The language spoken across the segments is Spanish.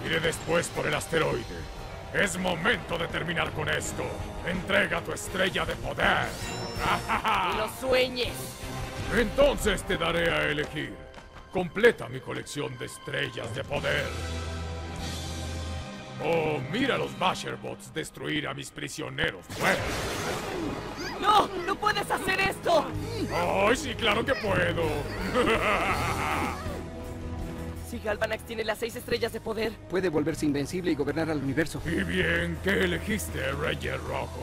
Iré después por el asteroide. Es momento de terminar con esto. Entrega tu estrella de poder. ¡Y lo sueñes! Entonces te daré a elegir. Completa mi colección de estrellas de poder. O mira a los Basherbots destruir a mis prisioneros fuera. ¡No! ¡No puedes hacer esto! ¡Ay, sí, claro que puedo! Si Galvanax tiene las 6 estrellas de poder, Puede volverse invencible y gobernar al universo. Y bien, ¿qué elegiste, Ranger Rojo?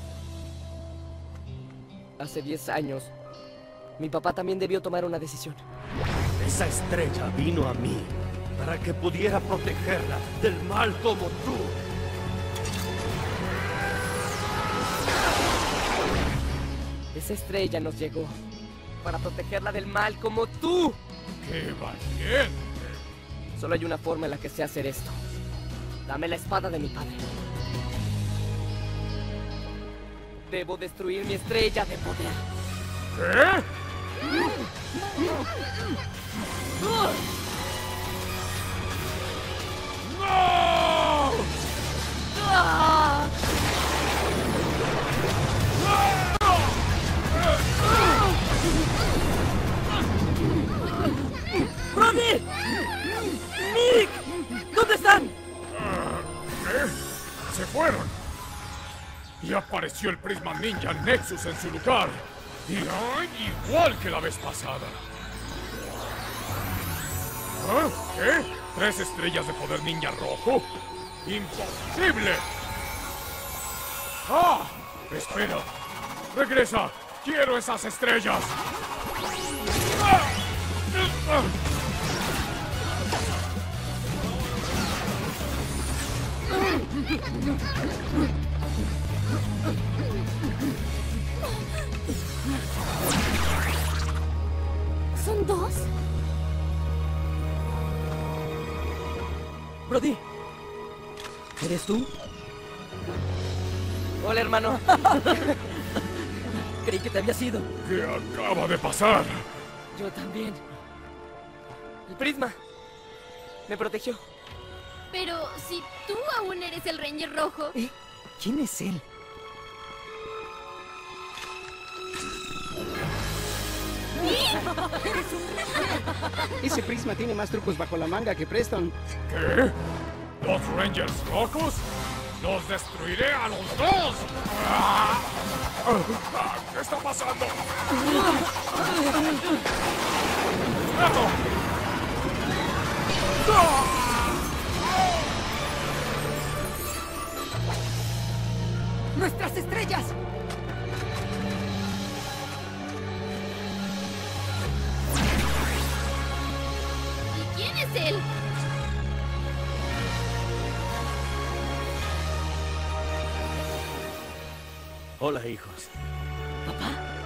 hace 10 años, mi papá también debió tomar una decisión. Esa estrella vino a mí para que pudiera protegerla del mal como tú. Esa estrella nos llegó para protegerla del mal como tú. ¡Qué valiente! Solo hay una forma en la que sé hacer esto. Dame la espada de mi padre. Debo destruir mi estrella de poder. ¿Qué? ¡No! ¡Ah! ¡Brody! ¡Nick! ¿Dónde están? ¿Qué? ¡Se fueron! Y apareció el Prisma Ninja Nexus en su lugar. Y ¡ay! Igual que la vez pasada. ¿Ah? ¿Qué? ¿3 estrellas de poder ninja rojo? ¡Imposible! ¡Ah! Espera. ¡Regresa! ¡Quiero esas estrellas! ¡Ah! ¡Ah! ¿Son 2? Brody. ¿Eres tú? Hola, hermano. Creí que te había ido. ¿Qué acaba de pasar? Yo también. El prisma me protegió. Pero si tú aún eres el Ranger Rojo. ¿Quién es él? Ese Prisma tiene más trucos bajo la manga que Preston. ¿Qué? ¿Los Rangers rojos? ¡Los destruiré a los dos! ¡Ah! ¿Qué está pasando? ¡Nuestras estrellas! ¿Y quién es él? Hola, hijos. ¿Papá?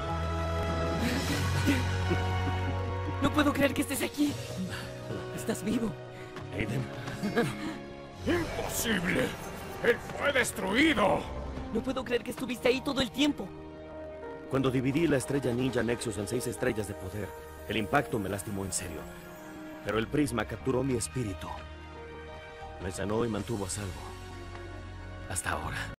No puedo creer que estés aquí. Estás vivo. Aiden, ¡Imposible! ¡Él fue destruido! No puedo creer que estuviste ahí todo el tiempo. cuando dividí la estrella Ninja Nexus en 6 estrellas de poder, el impacto me lastimó en serio. Pero el prisma capturó mi espíritu. Me sanó y mantuvo a salvo. Hasta ahora.